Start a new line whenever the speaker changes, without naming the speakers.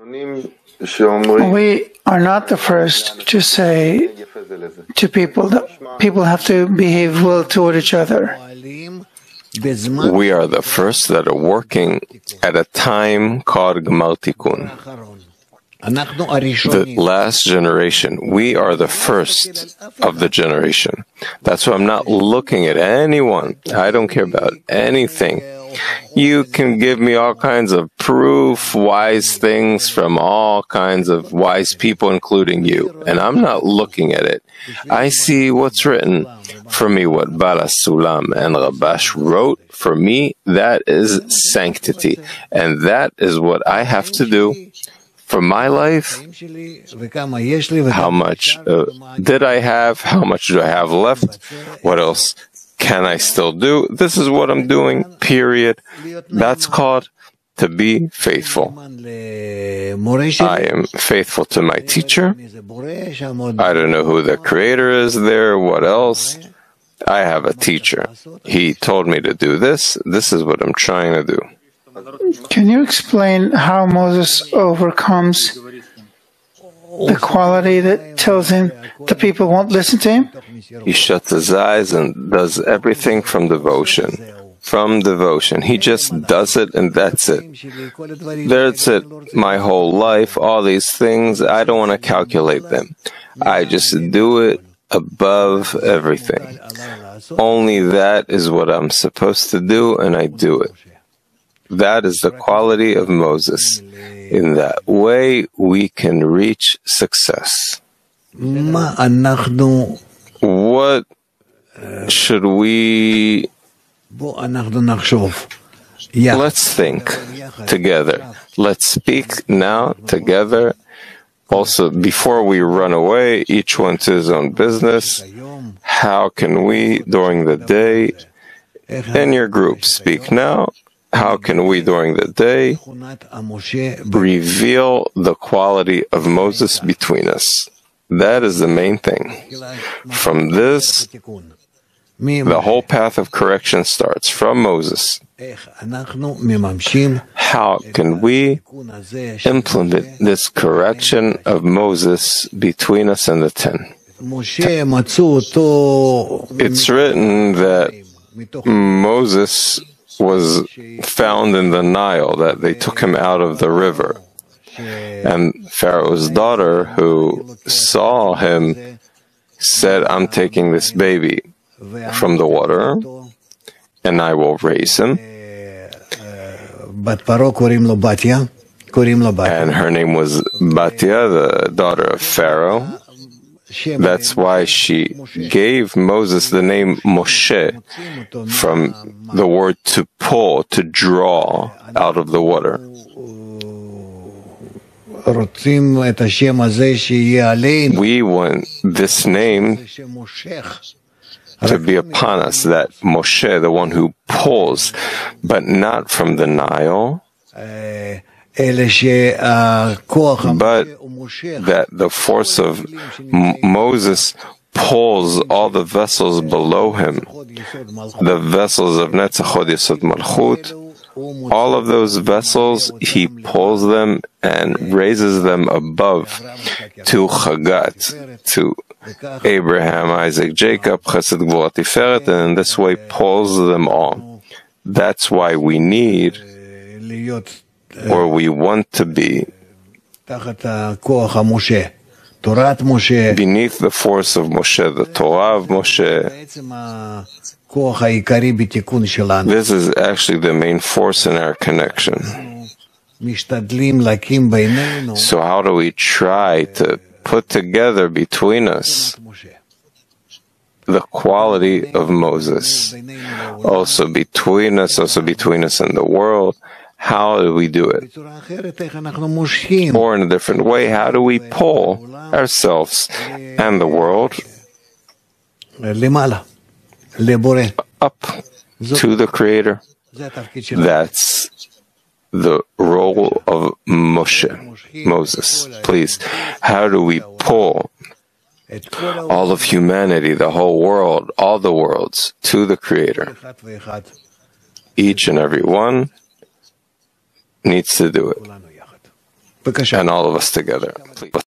We are not the first to say to people that people have to behave well toward each other.
We are the first that are working at a time called Gmar Tikkun. The last generation. We are the first of the generation. That's why I'm not looking at anyone. I don't care about anything. You can give me all kinds of proof, wise things from all kinds of wise people, including you. And I'm not looking at it. I see what's written. For me, what Bala Sulam and Rabash wrote, for me, that is sanctity. And that is what I have to do for my life. How much did I have? How much do I have left? What else can I still do? This is what I'm doing, period. That's called to be faithful. I am faithful to my teacher. I don't know who the creator is there, what else. I have a teacher. He told me to do this. This is what I'm trying to do.
Can you explain how Moses overcomes the quality that tells him the people won't listen to him?
He shuts his eyes and does everything from devotion. From devotion. He just does it and that's it. That's it. My whole life, all these things, I don't want to calculate them. I just do it above everything. Only that is what I'm supposed to do, and I do it. That is the quality of Moses. In that way, we can reach success. What should we... Let's think together. Let's speak now together. Also, before we run away, each one to his own business, how can we, during the day, in your group, speak now? How can we, during the day, reveal the quality of Moses between us? That is the main thing. From this, the whole path of correction starts from Moses. How can we implement this correction of Moses between us and the 10? It's written that Moses was found in the Nile, that they took him out of the river. And Pharaoh's daughter, who saw him, said, I'm taking this baby from the water, and I will raise him. And her name was Batya, the daughter of Pharaoh. That's why she gave Moses the name Moshe, from the word to pull, to draw out of the water. We want this name to be upon us, that Moshe, the one who pulls, but not from the Nile, but that the force of Moses pulls all the vessels below him, the vessels of Netzach Hod Yesod Malchut. All of those vessels, he pulls them and raises them above to Chagat, to Abraham, Isaac, Jacob, Chesed, Gvura, Tiferet, and in this way pulls them all. That's why we need, or we want to be, beneath the force of Moshe, the Torah of Moshe. This is actually the main force in our connection. So how do we try to put together between us the quality of Moses? Also between us in the world. How do we do it? Or in a different way, how do we pull ourselves and the world up to the Creator? That's the role of Moses. Please, how do we pull all of humanity, the whole world, all the worlds, to the Creator? Each and every one needs to do it. and all of us together. Please.